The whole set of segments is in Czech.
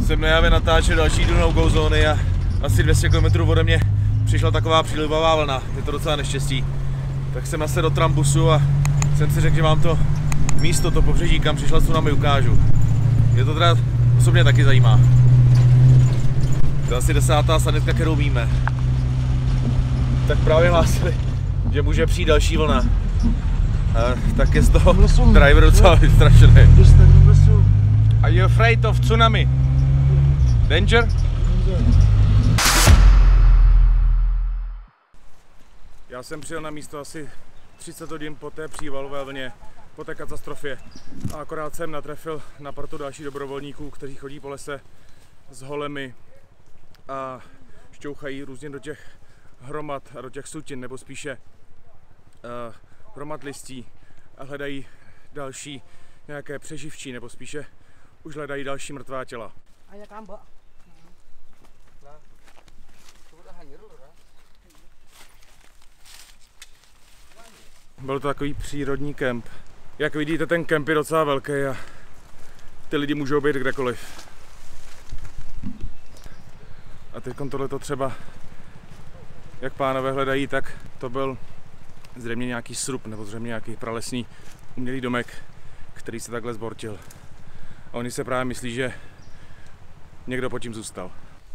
Jsem na Javě natáčel další no-go zóny a asi 200 km ode mě přišla taková přílivová vlna. Je to docela neštěstí. Tak jsem nasedl do trambusu a jsem si řekl, že mám to místo, to pobřeží, kam přišla tsunami, ukážu. Je to teda osobně taky zajímá. To je asi 10. sanitka, kterou víme. Tak právě hlásili, že může přijít další vlna. Tak je z toho driver docela vystrašený. Are you afraid of tsunami? Danger? Já jsem přijel na místo asi 30 hodin po té přívalové vlně, po té katastrofě. A akorát jsem natrefil na partu dalších dobrovolníků, kteří chodí po lese s holemi a šťouchají různě do těch hromad a do těch sutin, nebo spíše hromad listí a hledají další nějaké přeživčí, nebo spíše už hledají další mrtvá těla. Byl to takový přírodní kemp. Jak vidíte, ten kemp je docela velký a ty lidi můžou být kdekoliv. A teď tohleto třeba, jak pánové hledají, tak to byl zřejmě nějaký srub nebo zřejmě nějaký pralesný umělý domek, který se takhle zbortil. A oni se právě myslí, že někdo pod tím zůstal.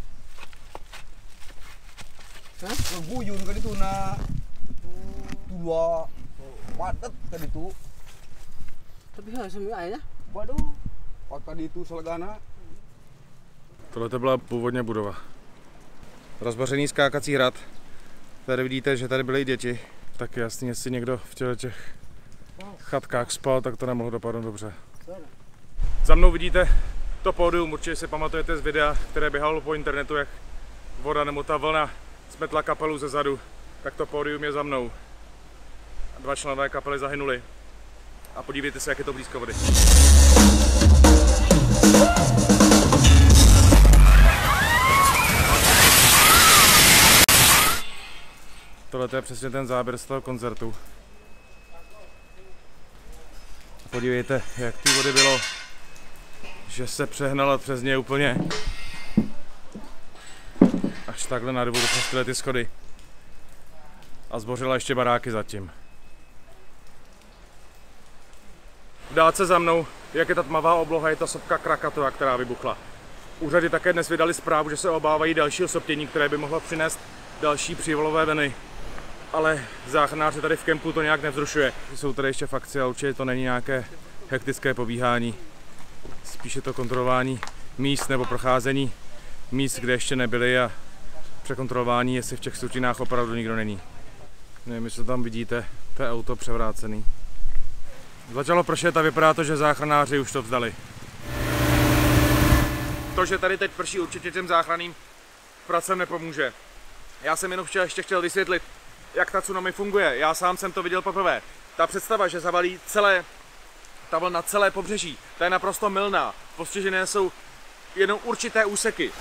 Tohle to byla původně budova. Rozbořený skákací hrad. Tady vidíte, že tady byly děti. Tak jasně, jestli někdo v těch chatkách spal, tak to nemohlo dopadnout dobře. Za mnou vidíte to pódium, určitě si pamatujete z videa, které běhalo po internetu, jak voda nebo ta vlna smetla kapelu ze zadu. Tak to pódium je za mnou. 2 členové kapely zahynuli. A podívejte se, jak je to blízko vody. Tohle je přesně ten záběr z toho koncertu. Podívejte, jak té vody bylo, že se přehnala přes ně úplně až takhle na dobu přes ty schody a zbořila ještě baráky zatím. V dálce za mnou, jak je ta tmavá obloha, je ta sopka Krakatova, která vybuchla. Úřady také dnes vydali zprávu, že se obávají dalšího soptění, které by mohlo přinést další přívalové vlny. Ale záchranáři tady v kempu to nějak nevzrušuje. Jsou tady ještě fakci a určitě to není nějaké hektické pobíhání. Spíše to kontrolování míst nebo procházení míst, kde ještě nebyli a překontrolování, jestli v těch sutinách opravdu nikdo není. Nevím, jestli tam vidíte, to je auto převrácený. Začalo pršet a vypadá to, že záchranáři už to vzdali. To, že tady teď prší, určitě těm záchranným pracem nepomůže. Já jsem jenom ještě chtěl vysvětlit, jak ta tsunami funguje. Já sám jsem to viděl poprvé. Ta představa, že zavalí ta vlna celé pobřeží, ta je naprosto mylná. Postižené jsou jenom určité úseky.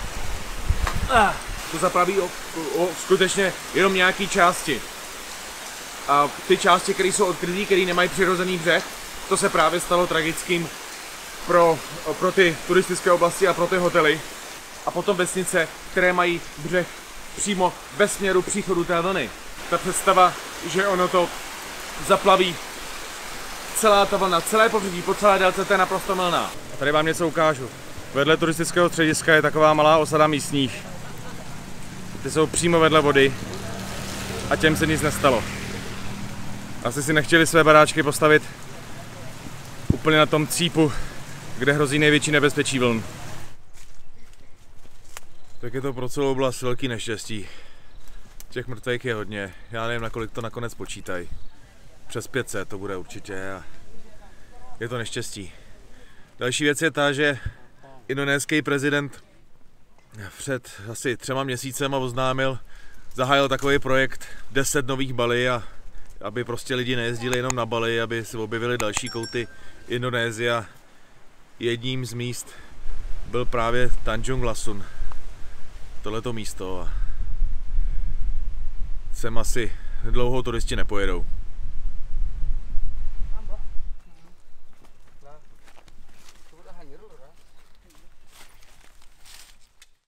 To zaplaví skutečně jenom nějaké části. A ty části, které jsou odkrytý, které nemají přirozený břeh, to se právě stalo tragickým pro ty turistické oblasti a pro ty hotely. A potom vesnice, které mají břeh přímo bez směru příchodu té vlny. Ta představa, že ono to zaplaví celá ta vlna, celé pobřeží, po celé délce, to je naprosto mylná. Tady vám něco ukážu. Vedle turistického střediska je taková malá osada místních. Ty jsou přímo vedle vody a těm se nic nestalo. Asi si nechtěli své baráčky postavit úplně na tom cípu, kde hrozí největší nebezpečí vln. Tak je to pro celou oblast velký neštěstí. Těch mrtvých je hodně, já nevím, na kolik to nakonec počítají. Přes 500 to bude určitě a je to neštěstí. Další věc je ta, že indonéský prezident před asi 3 měsícema zahájil takový projekt 10 nových Bali, a aby prostě lidi nejezdili jenom na Bali, aby se objevili další kouty Indonésie. Jedním z míst byl právě Tanjung Lasun. Tohleto místo. Sem asi dlouho turisti nepojedou.